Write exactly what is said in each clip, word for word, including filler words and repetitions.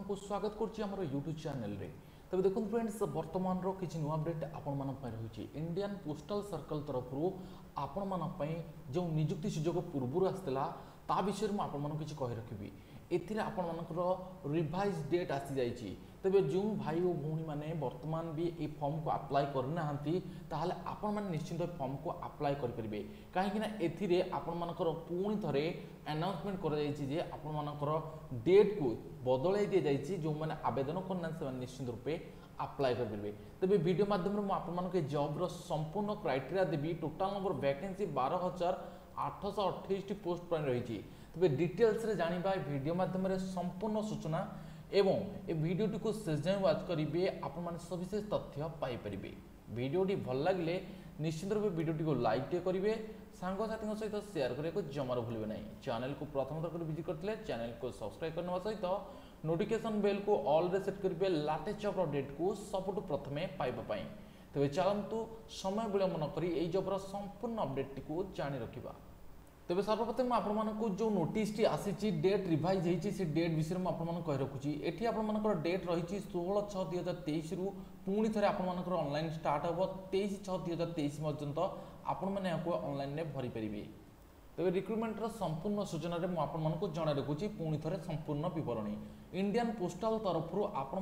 आपको स्वागत करछि हमर यूट्यूब चैनल रे। तबे देखो फ्रेंड्स वर्तमान रो किछि नुवा अपडेट आपण मन पय रहिछि इंडियन पोस्टल सर्कल तरफ रो आपण मन पय जो नियुक्ति सुजोग पूर्व आसला ता विषय में आपण मन किछि कहि रखिबी। एथिरे आपण मनकर रिवाइज डेट आसी जाइछि। तबे जो भाई और भौणी माने वर्तमान भी ए फॉर्म को अप्लाई करना हंती ताहले आपण माने निश्चित फॉर्म को अप्लाई कर परिबे। काहे कि ना एथिरे आपण मनकर पुणी थरे अनाउंसमेंट कर जाइछि जे आपण मनकर डेट को बदलाई दे जाइछि। जो माने आवेदन करना से निश्चित रूपे अप्लाई कर परिबे। तबे वीडियो माध्यम रे मु आपण मनके जॉब रो संपूर्ण क्राइटेरिया देबी। टोटल नंबर वैकेंसी बारह हजार आठ सौ अट्ठाईस टी पोस्ट पर रही। तबे डिटेल्स रे जानिबा वीडियो माध्यम रे संपूर्ण सूचना एवं ए वीडियोटी को शेष जाए वाच करेंगे आपण माने सविशेष तथ्य पाई परिबे। वीडियोटी भल लगे निश्चित रूप वीडियोटी को लाइक टे करेंगे, सांगसाथी सहित शेयर करने को जमार भूलिए नहीं। चैनल को प्रथम थर विजिट करते चैनल को सब्सक्राइब करने सहित नोटिफिकेशन बेल को ऑल रे सेट करेंगे लेटेस्ट जॉब अपडेट को सबुठ प्रथमे पाइबा। तेज चलतु समय विलंब न करी एई जॉब संपूर्ण अपडेट को जानी रखिबा। तेज सर्वप्रथम आपको जो नोटिस टी आसी डेट रिवाइज होती से डेट विषय में आपको कही रखुची। एटी आपर डेट रही षोह छः दुई हजार तेईस रु पुणी थे आपर ऑनलाइन स्टार्ट हम तेईस छः दुई हजार तेईस पर्यंत आपण मैंने ऑनलाइन में भरी पारे। तेज रिक्रुटमेंटर संपूर्ण सूचना मुझे जन रखुची पुणी थे संपूर्ण बरणी। इंडियन पोस्टल तरफ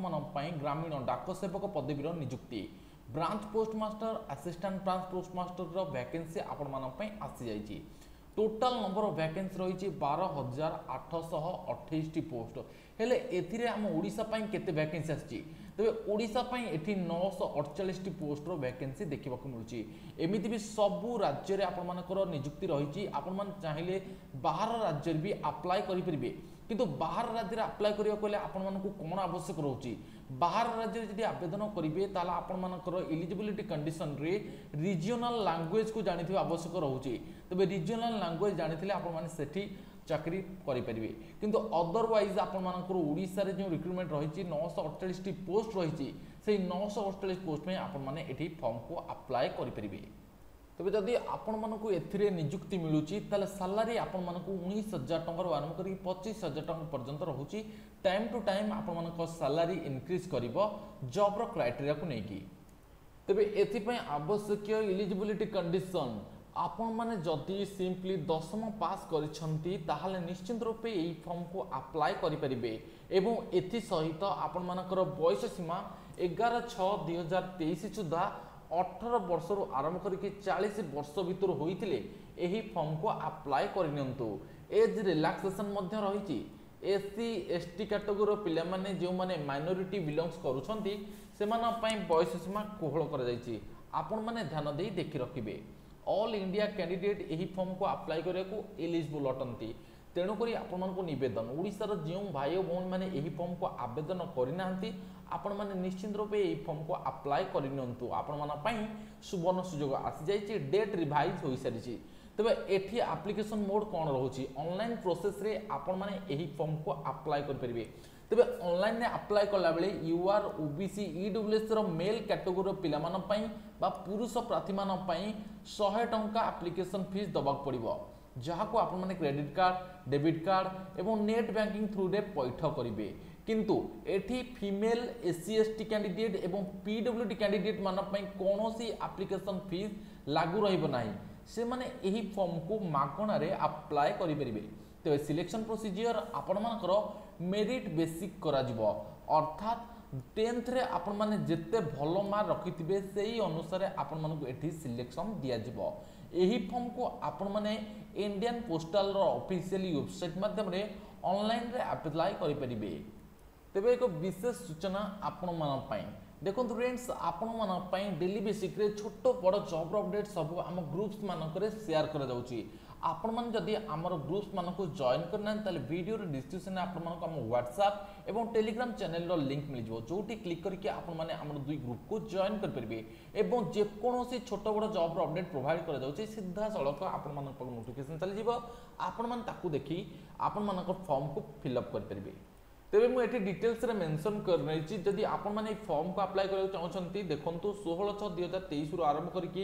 आपण ग्रामीण डाक सेवक पदवीर नियुक्ति branch postmaster assistant branch postmaster vacancy आपण आसी जाइए। टोटाल नंबर ऑफ वैकेंसी रही बारह हजार आठ सौ अट्ठाईस टी पोस्ट हेले एथिरे आम ओडिशा पई केते वैकेंसी आछि। तबे ओडिशा पई एठी नौ सौ अड़तालीस टी पोस्ट रो वैकेंसी देखा मिलूँ। एमिति भी सबु राज्य रे आपण मानकर नियुक्ति रही। आपण मान चाहिले बाहर राज्य भी अप्लाई करि परिबे, किंतु बाहर राज्य रे अप्लाई करिया कोले आपण मानकु कोन आवश्यक रहउची। बाहर राज्य रे जदि आवेदन करिवे ताला आपण मानकर एलिजिबिलिटी कंडीशन रे रीजनल लैंग्वेज को जानिथिबा आवश्यक रहउची। तबे रीजनल लैंग्वेज जानिथिले आपण माने सेठी चाकरी करि परिबे, किंतु अदरवाइज आपण मानकर ओडिसा रे जो रिक्रुटमेंट रही नौ सौ अड़तालीस टी पोस्ट रही से नौ सौ अड़तालीस पोस्ट में आपण माने एठी फॉर्म को अप्लाई करि परिबे। तबे जदि आपण मानकु एथिरे नियुक्ति मिलुची ताले सैलरी आपण मानकु उन्नीस हजार टंका आरंभ करी पच्चीस हजार टंका पर्यंत रहउची। टाइम टू टाइम आपण मानक सैलरी इंक्रीज करिवो जॉब रो क्राइटेरिया को नेकी। तबे एथि पय आवश्यक एलिजिबिलिटी कंडीशन आपण माने जदि सिंपली दसम पास करिसंती ताहाले निश्चित रूपे एई फॉर्म को अप्लाई करि परिबे। एवं एथि सहित आपण मानकर बयस सीमा ग्यारह छह दुई हजार तेईस सुधा अठारह वर्ष रु आरंभ करके चालीस वर्ष भितर होइतिले एही फॉर्म को अप्लाई करिनंतु। एज रिलैक्सेशन मध्य रही। एससी एसटी कैटेगरी पिला माने जो माने माइनॉरिटी बिलोंग्स करूछंती सेमाना पय बयस सीमा कोहळ कर जायछि। आपण माने ध्यान देई देखि रखिबे। ऑल इंडिया कैंडिडेट एही फॉर्म को अप्लाई करिया को एलिजिबल अटंती। तेणु करी आपण मानको निवेदन ओडिसा रो जो भाई और भौणी माने एही फॉर्म को आवेदन करिनांती आपण माने निश्चित रूपे एही फॉर्म को अप्लाई करिनंतु। आपण माना पई सुवर्ण सुयोग आसी जाइछि। डेट रिवाइज होई सारिछि। तबे एठी एप्लिकेशन मोड कोन रहउछि ऑनलाइन प्रोसेस रे आपण माने एही फॉर्म को अप्लाई कर परिबे। तबे ऑनलाइन ने अप्लाई कला बेले यूआर ओबीसी ईडब्ल्यूएस रो मेल कैटेगरी पिला मान पई बा पुरुष प्रार्थी मान पई सौ टंका एप्लिकेशन फीस दबाक पड़िबो, जहाको आपण माने क्रेडिट कार्ड डेबिट कार्ड एवं नेट बैंकिंग थ्रू रे पैठ करिवे। किंतु एठी फीमेल एससी एसटी कैंडिडेट एवं पीडब्ल्यूडी कैंडिडेट मान पई कोनोसी एप्लिकेशन फीस लागू रहइबो नाही। से माने एही फॉर्म को मागणा रे अप्लाई करि परिबे। तेबे सिलेक्शन प्रोसीजर आपण मानकर मेरिट बेसिक करा जिवो, अर्थात टेंथ रे आपण माने जेते भलो मार्क रखिथिबे सेही अनुसार आपण मानकु एठी सिलेक्शन दिया जिवो। एही फॉर्म को आपण माने इंडियन पोस्टल रो ऑफिशियल वेबसाइट माध्यम रे ऑनलाइन रे अप्लाई करि परिबे। तेबे एक विशेष सूचना आपण मान पई देखो फ्रेंड्स आपण मान पई डेली बेसिक रे छोटो बड़ जॉब अपडेट सब आम ग्रुप्स मानक रे शेयर करा जाउची। आपण मान जदि आमर ग्रुप्स मानक जॉइन करना ताले वीडियो रे डिस्क्रिप्शन में आपण मानक हम व्हाट्सएप एवं टेलीग्राम चैनल रो लिंक मिल जिवो, जोटी क्लिक करके आपण माने हमर दुई ग्रुप को जॉइन कर परिबे। एवं जे कोनोसी छोटो बड़ जॉब अपडेट प्रोवाइड करा जाउची सीधा सळक आपण मानक नोटिफिकेशन चली जिवो। आपण मान ताकू देखि आपण मानक फॉर्म को फिल अप कर परिबे। तेबे मु एठी डिटेल्स रे मेंशन कर रही। जदि आपण माने फॉर्म को अप्लाई करबा चाहछंती देखंतु षोह छह दुई हजार तेईस रु आरंभ करके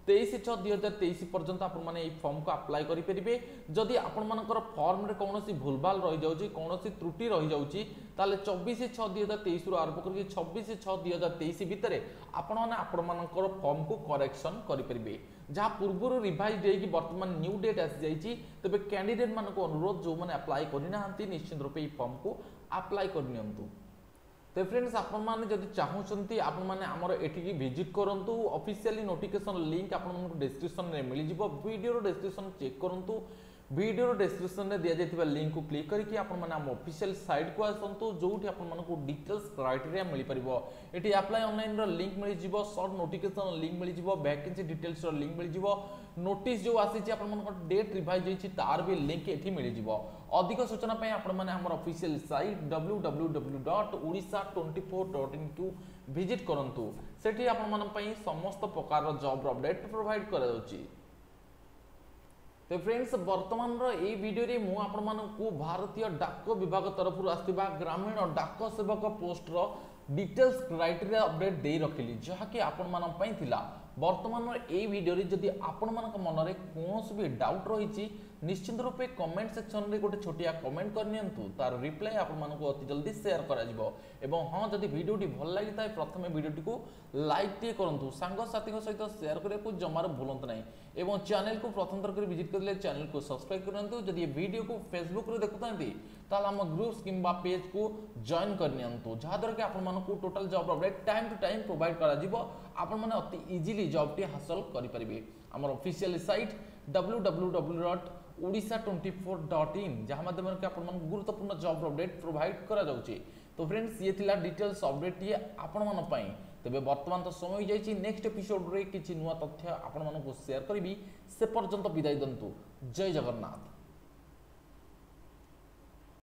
तेईस छः दुई हजार तेईस पर्यंत आपने फॉर्म को अप्लाई करेंगे। जदि आपर फॉर्म रे कौन भूलभाल रही जाऊँगी कौन त्रुटि रही जाऊँगी ताले चौबीस छः दुई हजार तेईस रु आरंभ करके छब्बीस छः दुई हजार तेईस भितर आपण मैंने आपण फॉर्म को करेक्शन करेंगे। जहाँ पूर्व रिवाइज होगी बर्तमान न्यू डेट आसी जाइए तेज कैंडिडेट मान अनुरोध जो मैंने अप्लाई करना निश्चित रूपे फॉर्म को अप्लाई करनी। तो फ्रेंड्स आपण मैंने जब चाहते आपण मैंने आमर एठिकी विजिट करूँ ऑफिशियली नोटिफिकेशन लिंक आपको डिस्क्रिप्शन में मिल जाव वीडियो डिस्क्रिप्शन चेक करूँ वीडियो डिस्क्रिप्शन में दि जाइए लिंक को क्लिक करके आपण मैंने आम ऑफिशियल साइट को आसतु जो आपको डिटेल्स क्राइटेरिया मिल पार ये अप्लाई ऑनलाइन लिंक मिल जाव सर्ट नोटिफिकेशन लिंक मिल जाव वैकेंसी डिटेल्स लिंक मिल जाव नोटिस जो आसी डेट रिवाइज होती तार भी लिंक ये मिल जाव। अधिक सूचना आपने आम official site W W W dot Odisha twenty four dot in को विजिट करूँ से आपण समस्त प्रकार जॉब अपडेट प्रोवाइड करा जाउची। तो फ्रेंड्स वर्तमान ये वीडियो रे मु आपण मानकु भारतीय डाक विभाग तरफ आसथिबा ग्रामीण डाक सेवक पोस्ट रो डिटेल्स क्राइटेरिया अपडेट दे रखिली जहाँकि आपण मान पई थिला। वर्तमान ये वीडियो रे जदि आपण मानक मन रे कोनोसी भी डाउट रही निश्चित रूपे कमेंट सेक्शन रे गोटे छोटिया कमेंट करनियंतु तार रिप्लाई आपण मानकु अति जल्दी शेयर करा जिवो। एवं हाँ जदि वीडियोटी भल लगी था प्रथमे वीडियोटी को लाइक टे करंतु सांग साथी सहित शेयर करने को जमार भूलंतु नहीं एवं चैनल को प्रथम थर कर विजिट करले चैनल को सब्सक्राइब करंतु। जदि ये वीडियो को फेसबुक रे देखुतांती ताल हम ग्रुप्स किंबा पेज को जॉइन करनियंतु जहाँ द्वारा कि आपण मानकु total job update time to time provide करा जिवो आपण माने अति इजीली जॉब टी हासिल करि परिबे। हमर official site W W W dot Odisha twenty four dot in जहाँ माध्यम आपण मानकु गुरुत्वपूर्ण जॉब अपडेट प्रोवाइड करा जाउची। तो फ्रेंड्स ये थिला डिटेल्स अपडेट ये आपण मान पई तेबे वर्तमान तो समय हो जाइए नेक्स्ट एपिसोड रे किछि नुवा तथ्य आपण मानकु शेयर करिवि से पर्यंत विदाय दंतु। जय जगन्नाथ।